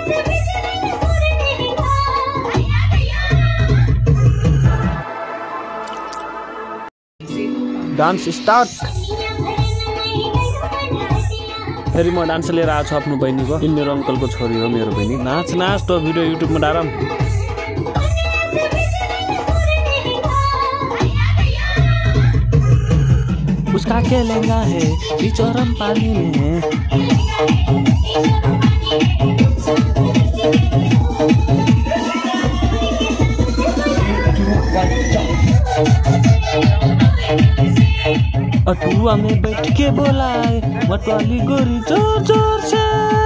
Dance start. फेरि म dance लिएर आएको छु आफ्नो बहिनीको। इन मेरो अङ्कलको छोरी हो मेरो बहिनी। नाच नाच तो भिडियो युट्युबमा डालम। उसका के लहंगा है बिचौरम पानी में। अटुआ में बैठ के बोलाए मतवाली गोरी जोर जोर से।